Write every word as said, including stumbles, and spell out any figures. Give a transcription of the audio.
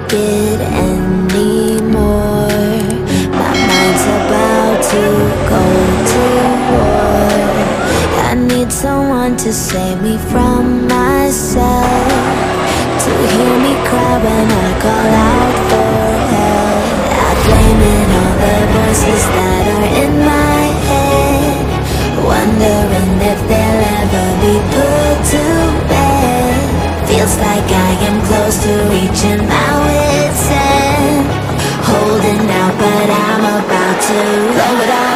it anymore. My mind's about to go to war. I need someone to save me from myself, to hear me cry when I call out for help. I blame it on the voices that are in my head, wondering if they'll ever be put to bed. Feels like I am close to reaching my wit's end, holding out but I'm about to blow it all.